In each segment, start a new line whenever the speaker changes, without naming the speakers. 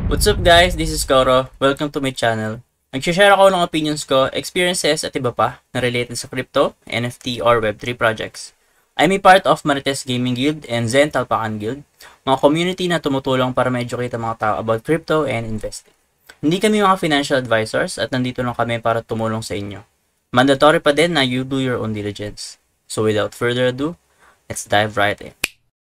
What's up guys, this is Koro. Welcome to my channel. Nag-share ako ng opinions ko, experiences at iba pa na related sa crypto, NFT or Web3 projects. I'm a part of Marites Gaming Guild and Zen Talpakan Guild, mga community na tumutulong para ma-educate ang mga tao about crypto and investing. Hindi kami mga financial advisors at nandito lang kami para tumulong sa inyo. Mandatory pa din na you do your own diligence. So without further ado, let's dive right in.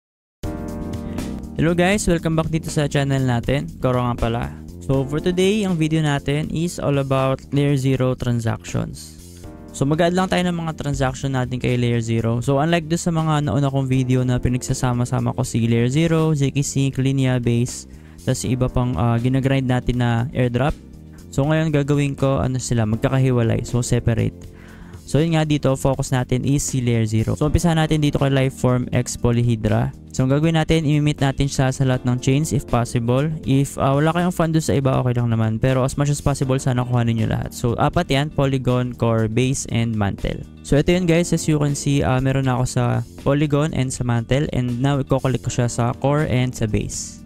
Hello guys, welcome back dito sa channel natin. Koro nga pala. So for today, ang video natin is all about Layer 0 transactions. So mag-add lang tayo ng mga transaction natin kay Layer 0. So unlike doon sa mga nauna kong video na pinagsasama-sama ko si Layer 0, zkSync, Linea, Base, tapos iba pang ginagrind natin na airdrop. So ngayon gagawin ko sila magkakahiwalay, so separate. So yun nga dito, focus natin is si Layer 0. So umpisa natin dito kay Lifeform X Polyhedra. So ang gagawin natin, i-meet natin siya sa lahat ng chains if possible. If wala kayong fund doon sa iba, okay lang naman. Pero as much as possible, sana kuhanin nyo lahat. So apat yan, Polygon, Core, Base, and Mantle. So ito yun guys, as you can see, meron na ako sa Polygon and sa Mantle. And now, i-collect ko siya sa Core and sa Base.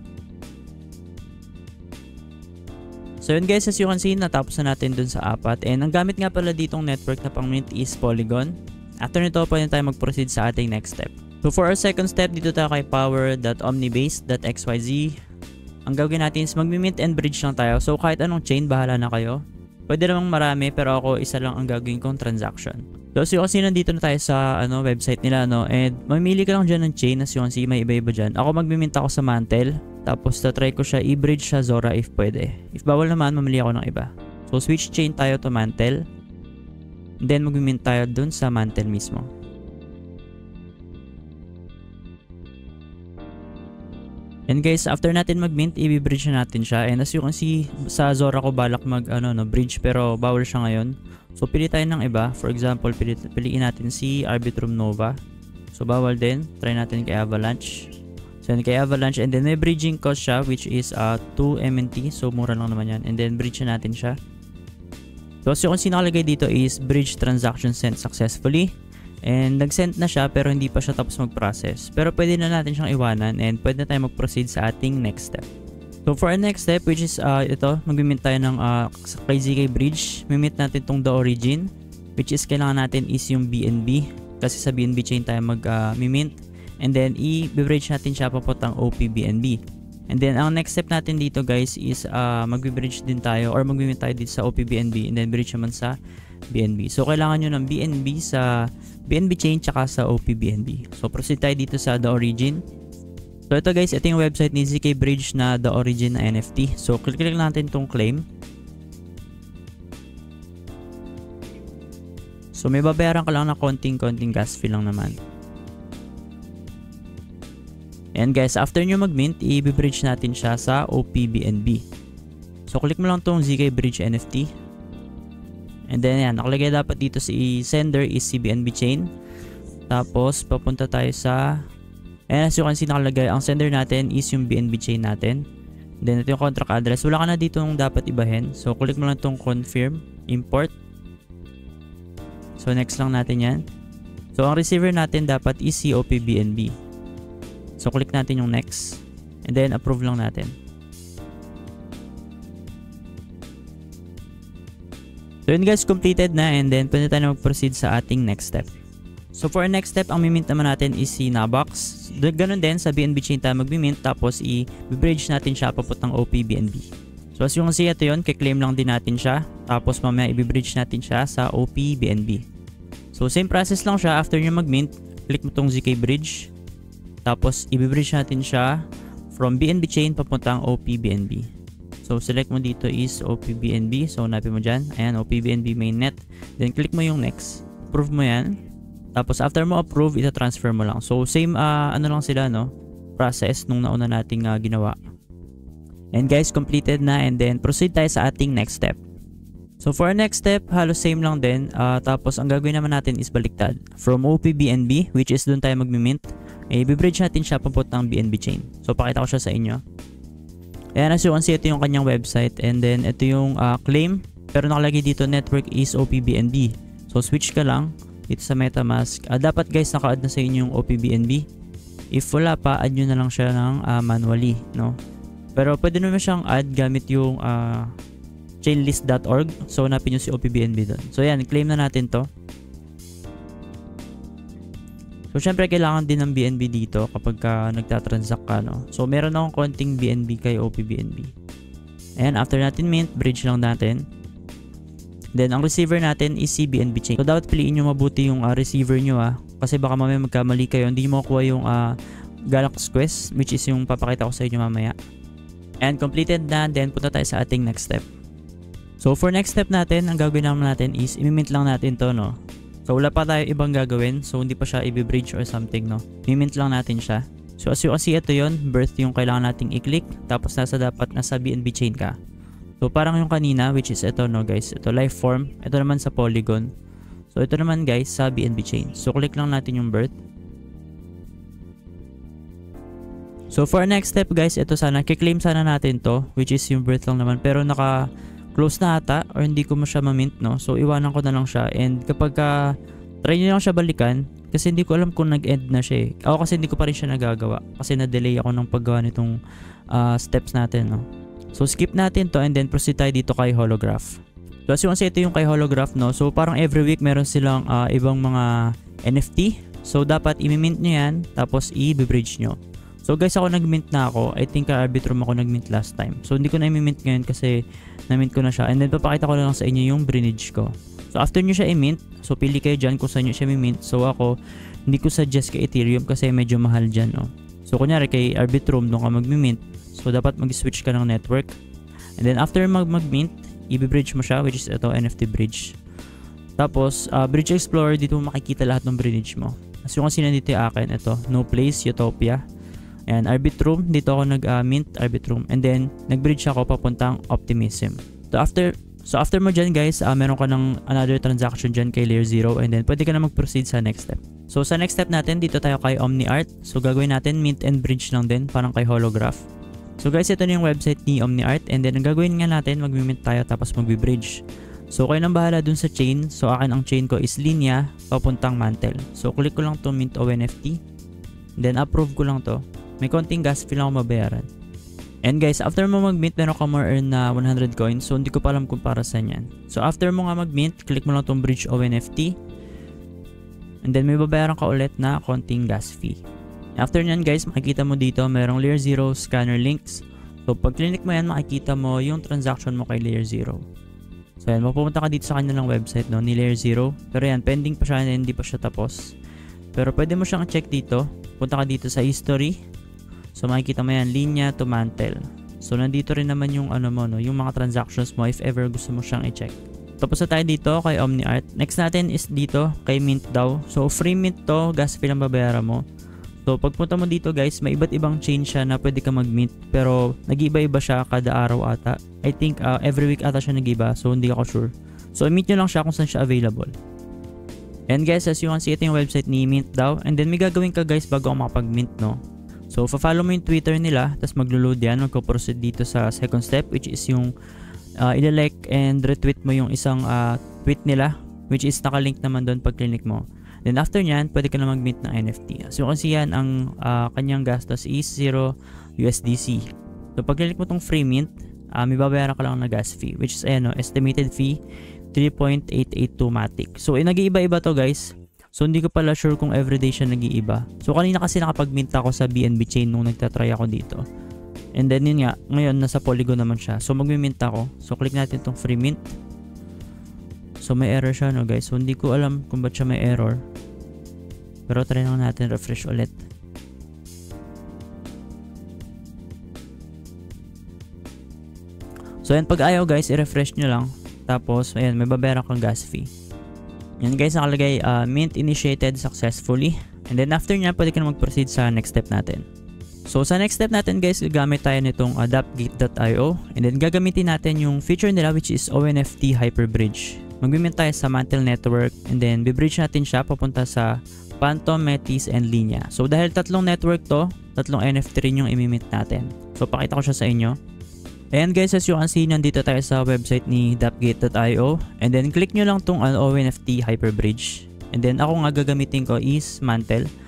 So yun guys, as you can see, natapos na natin dun sa apat. And ang gamit nga pala ditong network na pang mint is Polygon. After nito, pwede tayo mag-proceed sa ating next step. So for our second step, dito tayo kay power.omnibase.xyz. Ang gagawin natin is mag-mint and bridge lang tayo. So kahit anong chain, bahala na kayo. Pwede namang marami, pero ako isa lang ang gagawin kong transaction. So as you can see, nandito na tayo sa website nila. And mamili ka lang dyan ng chain. As you can see, may iba-iba dyan. Ako mag-mint ako sa Mantle. Tapos try ko siya i-bridge sa Zora if pwede. If bawal naman, mamili ako ng iba. So switch chain tayo to Mantle. And then mag-mint tayo dun sa Mantle mismo. And guys, after natin mag-mint, i-bridge na natin siya. And as you can see, sa Zora ko balak bridge pero bawal siya ngayon. So pili tayo ng iba. For example, piliin natin si Arbitrum Nova. So bawal din. Try natin kay Avalanche. So yun kay Avalanche. And then may bridging cost siya which is 2 MNT. So mura lang naman yan. And then bridge na natin siya. So as you can see, nakalagay dito is bridge transaction sent successfully. And nag-send na siya pero hindi pa siya tapos mag-process. Pero pwede na natin siyang iwanan and pwede na tayo mag-proceed sa ating next step. So for our next step, which is ito, mag-mint tayo ng kay ZK Bridge. Mimit natin itong The Origin, which is kailangan natin is yung BNB. Kasi sa BNB chain tayo mag-mint. And then i-bridge natin siya papuntang OPBNB. And then ang next step natin dito guys is mag-bridge din tayo or mag-mint tayo dito sa OPBNB and then bridge naman sa BNB. So kailangan nyo ng BNB sa BNB chain tsaka sa OPBNB. So proceed tayo dito sa The Origin. So ito guys, ito yung website ni ZK Bridge na The Origin na NFT. So click natin itong claim. So may babayaran ka lang na konting gas fee lang naman. And guys, after nyo mag-mint, i-bridge natin siya sa OPBNB. So click mo lang itong ZK Bridge NFT. And then yan, nakalagay dapat dito si sender is CBNB chain. Tapos papunta tayo sa, and as you can see, nakalagay ang sender natin is yung BNB chain natin. Then ito yung contract address. Wala ka na dito yung dapat ibahin. So click mo lang itong confirm, import. So next lang natin yan. So ang receiver natin dapat is si OPBNB. So click natin yung next. And then approve lang natin. So yun guys, completed na and then pwede tayo mag-proceed sa ating next step. So for our next step, ang mimint naman natin is si Nabox. Ganun din, sa BNB chain tayo mag-mint tapos i-bridge natin siya papuntang OPBNB. So as you can see, ito yun, kiklaim lang din natin siya. Tapos mamaya i-bridge natin siya sa OPBNB. So same process lang siya, after nyo mag-mint, click mo tong ZK Bridge. Tapos i-bridge natin siya from BNB chain papuntang OPBNB. So select mo dito is OPBNB. So hanapin mo dyan. Ayan, OPBNB mainnet. Then click mo yung next. Approve mo yan. Tapos after mo approve, ita-transfer mo lang. So same lang sila process nung nauna nating ginawa. And guys, completed na. And then proceed tayo sa ating next step. So for our next step, halos same lang din. Tapos ang gagawin naman natin is baliktad. From OPBNB, which is dun tayo mag-mint, i-bridge natin siya papuntang BNB chain. So pakita ko siya sa inyo. Ayan, as you can see, ito yung kanyang website. And then, ito yung claim. Pero nakalagay dito, network is OPBNB. So, switch ka lang dito sa MetaMask. Dapat guys, naka-add na sa inyo yung OPBNB. If wala pa, add nyo na lang siya ng manually, no? Pero pwede naman siyang add gamit yung chainlist.org. So hanapin nyo si OPBNB doon. So yan, claim na natin to. So syempre kailangan din ng BNB dito kapag nagtatransact ka, no? So meron akong konting BNB kay OPBNB. And after natin mint, bridge lang natin. Then ang receiver natin is si BNB chain. So dapat piliin nyo mabuti yung receiver nyo kasi baka mamaya magkamali kayo, hindi mo makuha yung Galaxy Quest, which is yung papakita ko sa inyo mamaya. And completed na, then punta tayo sa ating next step. So for next step natin, ang gagawin natin is imimint lang natin to, no? So wala pa tayo ibang gagawin, so hindi pa siya i-bridge or something, no? Imimint lang natin siya. So as you can see, ito yun, birth yung kailangan nating i-click, tapos dapat nasa BNB chain ka. So parang yung kanina, which is ito, no guys, ito life form, ito naman sa Polygon. So ito naman guys sa BNB chain. So click lang natin yung birth. So for next step guys, ito sana, kiklaim sana natin to, which is yung birth lang naman, pero naka-close na ata or hindi ko mo siya ma-mint, no? So iwanan ko na lang siya, and kapag try nyo lang siya balikan, kasi hindi ko alam kung nag-end na siya Ako kasi hindi ko pa rin siya nagagawa, kasi na-delay ako ng paggawa nitong steps natin, no? So skip natin to, and then proceed tayo dito kay Holograph. So as you can see, ito yung kay Holograph, no? So parang every week meron silang ibang mga NFT. So dapat i-mint nyo yan, tapos i-bridge nyo. So guys, ako nag-mint na ako. I think Arbitrum ako nag-mint last time. So hindi ko na i-mint ngayon kasi na-mint ko na siya. And then papakita ko na lang sa inyo yung bridge ko. So after nyo siya i-mint, so pili kayo dyan kung saan nyo siya i-mint. So ako, hindi ko suggest kay Ethereum kasi medyo mahal dyan, no? So kunyari kay Arbitrum doon ka mag-mint. So dapat mag-switch ka ng network. And then after mag-mint, i-bridge mo siya, which is ito, NFT bridge. Tapos, Bridge Explorer, dito mo makikita lahat ng bridge mo. As yung kasi nandito yung akin, ito, No Place, Utopia. And Arbitrum, dito ako nag-mint Arbitrum. And then, nag-bridge ako papuntang Optimism. So after mo dyan guys, meron ka ng another transaction dyan kay Layer 0, and then pwede ka na mag-proceed sa next step. So sa next step natin, dito tayo kay OmniArt. So gagawin natin mint and bridge lang din, parang kay Holograph. So guys, ito na yung website ni OmniArt, and then ang gagawin nga natin, mag-mint tayo tapos mag-bridge. So kayo nang bahala dun sa chain. So akin ang chain ko is linya papuntang mantle. So click ko lang to mint ONFT, then approve ko lang to. May konting gas fee lang ako mabayaran. And guys, after mo mag-mint, meron ka more earn na 100 coins. So hindi ko pa alam kung para saan yan. So after mo nga mag-mint, click mo lang tong bridge ONFT. And then may babayaran ka ulit na konting gas fee. After nyan guys, makikita mo dito merong Layer 0 scanner links. So pag click mo yan, makikita mo yung transaction mo kay Layer 0. So yan, mapupunta ka dito sa kanilang website, no, ni Layer 0. Pero yan, pending pa siya, hindi pa siya tapos. Pero pwede mo siyang check dito. Punta ka dito sa history. So makikita mo yan, linya to mantle. So nandito rin naman yung ano mo, no, yung mga transactions mo if ever gusto mo siyang i-check. Tapos na tayo dito kay OmniArt. Next natin is dito kay mint daw. So free mint to, gas fee lang babayaran mo. So pagpunta mo dito guys, may iba't ibang chain siya na pwede ka mag-mint, pero nag-iba-iba siya kada araw ata. I think every week ata siya nag-iba, so hindi ako sure. So i-mint nyo lang siya kung saan siya available. And guys, as you can see, ito yung website ni Mint daw. And then may gagawin ka guys bago ako makapag-mint, no. So follow mo yung Twitter nila, tapos maglo-load yan, magpo-proceed dito sa second step, which is yung i-like and retweet mo yung isang tweet nila, which is nakalink naman doon pag click mo. Then after nyan, pwede ka na mag-mint ng NFT. So kasi yan, ang kanyang gastos is 0 USDC. So pag click mo tong free mint, may babayaran ka lang na gas fee, which is estimated fee 3.882 Matic. So nag-iiba-iba to guys. So hindi ko pala sure kung everyday siya nag-iiba. So kanina kasi nakapag-mint ako sa BNB chain nung nagtatry ako dito. And then yun nga, ngayon nasa Polygon naman siya. So mag-mint ako. So click natin tong free mint. So may error siya, no guys. So hindi ko alam kung ba't siya may error. Pero try lang natin refresh ulit. So yan, pag ayaw guys, i-refresh nyo lang. Tapos ayan, may babayaran kang gas fee. Yan guys, nakalagay mint initiated successfully. And then after nya, pwede ka na mag-proceed sa next step natin. So sa next step natin guys, gagamit tayo nitong dapgate.io. And then gagamitin natin yung feature nila, which is ONFT Hyperbridge. Mag-mint tayo sa Mantle Network, and then bibridge natin siya papunta sa Phantom, Metis, and Linya. So dahil tatlong network to, tatlong NFT rin yung imimint natin. So pakita ko siya sa inyo. Ayan guys, as you can see, nandito tayo sa website ni dapgate.io. And then click nyo lang tong ONFT Hyperbridge. And then ako nga gagamitin ko is Mantle.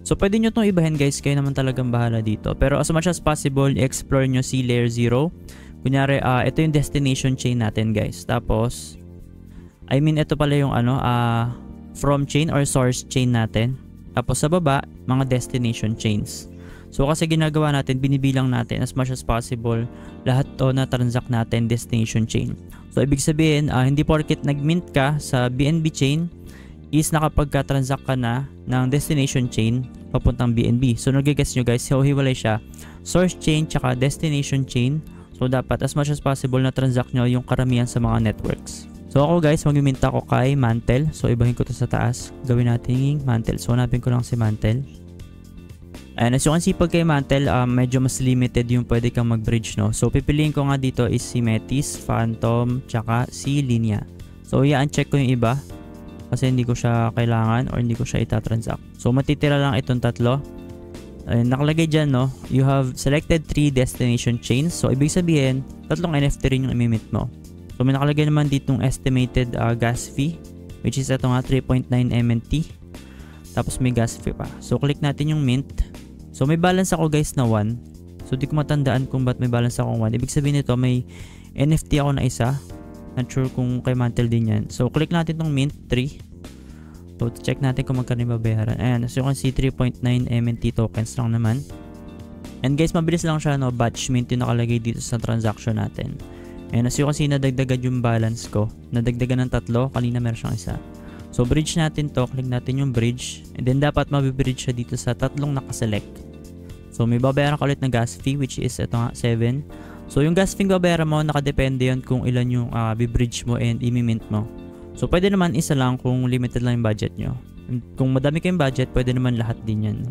So pwede nyo itong ibahin guys, kayo naman talagang bahala dito. Pero as much as possible, i-explore nyo si layer 0. Kunyari, ito yung destination chain natin guys. Tapos, ito pala yung from chain or source chain natin. Tapos sa baba, mga destination chains. So kasi ginagawa natin, binibilang natin as much as possible lahat to na transact natin destination chain. So ibig sabihin, hindi porket nag-mint ka sa BNB chain is nakapagka-transact ka na ng destination chain papuntang BNB. So nagigets nyo guys, hiwalay siya. Source chain tsaka destination chain. So dapat as much as possible na transact nyo yung karamihan sa mga networks. So ako guys, mag-mint ako kay Mantle. So ibahin ko to sa taas. Gawin natin Mantle. So hanapin ko lang si Mantle. And as you can see, pag kay Mantle, medyo mas limited yung pwede kang mag-bridge, no? So, pipiliin ko nga dito is si Metis, Phantom, tsaka si Linya. So, i-uncheck ko yung iba kasi hindi ko siya kailangan or hindi ko siya itatransact. So, matitira lang itong tatlo. And nakalagay dyan, no? You have selected 3 destination chains. So, ibig sabihin, tatlong NFT rin yung imimit mo. So, may nakalagay naman ditong estimated gas fee, which is ito nga, 3.9 MNT. Tapos, may gas fee pa. So, click natin yung mint. So may balance ako guys na 1. So di ko matandaan kung ba't may balance akong 1. Ibig sabihin nito may NFT ako na isa. Not sure kung kay Mantle din yan. So click natin tong mint 3. So check natin kung magkano yung babayaran. Ayan, as you can see 3.9 MNT tokens lang naman. And guys, mabilis lang siya, no? Batch mint yung nakalagay dito sa transaction natin. And as you can see, nadagdagan yung balance ko. Nadagdagan ng 3. Kanina meron siyang isa. So bridge natin to. Click natin yung bridge. And then dapat mabibridge siya dito sa 3 nakaselect. So may babayaran ka ulit na gas fee, which is ito nga 7. So yung gas fee babayaran mo, nakadepende yun kung ilan yung bibridge mo and imimint mo. So pwede naman isa lang kung limited lang yung budget nyo. And kung madami kayong budget, pwede naman lahat din yan.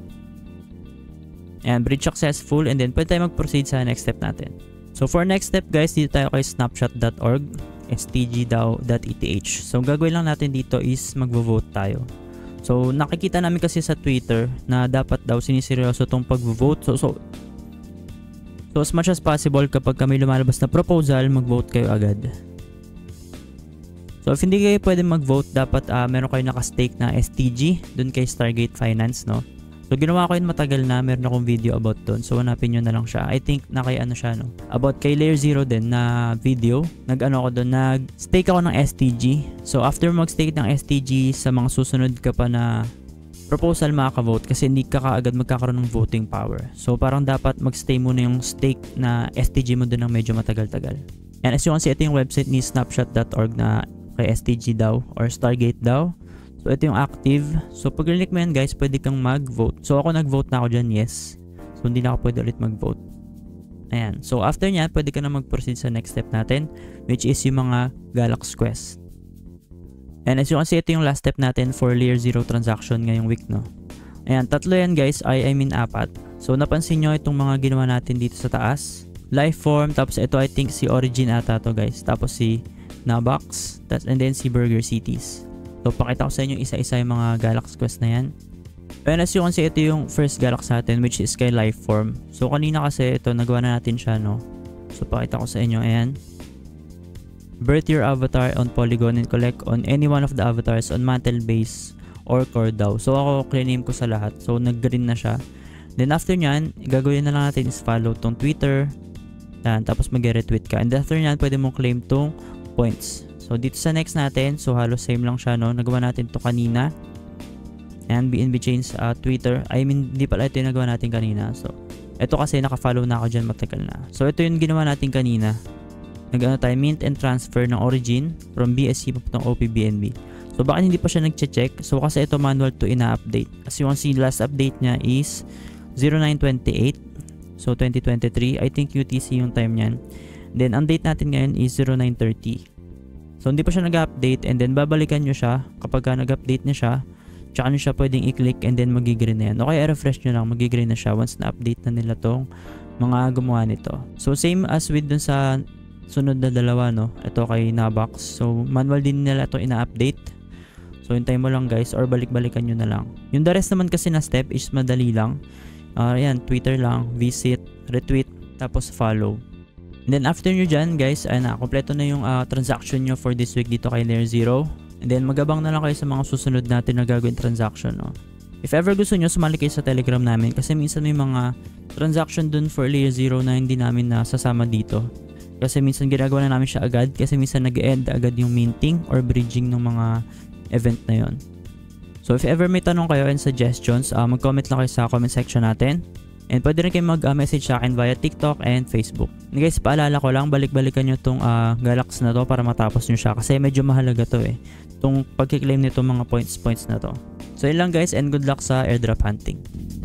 And bridge successful, and then pwede tayo mag-proceed sa next step natin. So for next step guys, dito tayo kay snapshot.org, stgdao.eth. So gagawin lang natin dito is magvo-vote tayo. So nakikita namin kasi sa Twitter na dapat daw siniseryoso tong pag-vote. So as much as possible, kapag kami lumalabas na proposal, mag-vote kayo agad. So if hindi kayo pwede mag-vote, dapat meron kayo naka-stake na STG dun kay Stargate Finance, no? So ginawa ko yun matagal na, meron akong video about dun. So hanapin nyo na lang siya. I think na kay siya, no? About kay Layer 0 din na video. Ako dun, nag-stake ako ng STG. So after mag-stake ng STG, sa mga susunod ka pa na proposal makaka-vote kasi hindi ka kaagad magkakaroon ng voting power. So parang dapat mag-stay muna yung stake na STG mo dun ng medyo matagal-tagal. And as you can see, ito yung website ni snapshot.org na kay STG daw or Stargate daw. So ito yung active. So pag click mo yan guys, pwede kang mag-vote. So ako nag-vote na ako dyan, yes. So hindi na ako pwede ulit mag-vote. Ayan. So after nyan, pwede ka na mag-proceed sa next step natin, which is yung mga Galax Quest. And as you can see, ito yung last step natin for Layer 0 transaction ngayong week, no? Ayan, 3 yan guys, 4. So napansin nyo itong mga ginawa natin dito sa taas. Lifeform, tapos ito I think si Origin ata to guys. Tapos si Nabox, and then si Burger Cities. So pakita ko sa inyo isa-isa yung mga Galax Quest na yan. And as you can see, ito yung first Galax natin, which is kay Lifeform. So kanina kasi ito, nagawa na natin siya, no? So pakita ko sa inyo, ayan. Birth your avatar on Polygon and collect on any one of the avatars on Mantle base or core DAO. So ako, clean name ko sa lahat. So nag-green na siya. Then after nyan, gagawin na lang natin is follow tong Twitter. Yan, tapos mag-retweet ka. And after nyan, pwede mong claim tong points. So dito sa next natin, so halos same lang siya, no? Nagawa natin to kanina. And BNB Chains Twitter. Hindi pala ito yung nagawa natin kanina. So ito kasi naka-follow na ako dyan matagal na. So ito yung ginawa natin kanina. Nag-ano tayo, mint and transfer ng Origin from BSC papuntang OPBNB. So bakit hindi pa siya nag-check? So kasi ito manual to ina-update. As you can see, last update niya is 0928. So 2023. I think UTC yung time niyan. Then ang date natin ngayon is 0930. So hindi pa siya nag-update, and then babalikan nyo siya kapag nag-update na siya. Tsaka nyo siya pwedeng i-click and then magigreen na yan. Okay, refresh nyo lang, magigreen na siya once na-update na nila tong mga gumawa nito. So same as with dun sa sunod na dalawa, no? Ito kay Nabox. So manual din nila ito ina-update. So hintay mo lang guys, or balik-balikan nyo na lang. Yung the rest naman kasi na step is madali lang. Ayan, Twitter lang, visit, retweet, tapos follow. And then after nyo dyan guys, ay kompleto na yung transaction nyo for this week dito kay Layer 0. And then magabang na lang kayo sa mga susunod natin na gagawin transaction, no? If ever gusto nyo, sumali kayo sa Telegram namin kasi minsan may mga transaction dun for layer 0 na hindi namin nasasama dito. Kasi minsan ginagawa na namin siya agad kasi minsan nag-end agad yung minting or bridging ng mga event na yon. So if ever may tanong kayo and suggestions, mag-comment lang kayo sa comment section natin. And pwede rin kayo mag-message sa akin via TikTok and Facebook. And guys, paalala ko lang, balik-balikan nyo tong Galax na to para matapos nyo siya kasi medyo mahalaga to eh. Itong pagkiklaim nito mga points na to. So yun lang guys, and good luck sa airdrop hunting.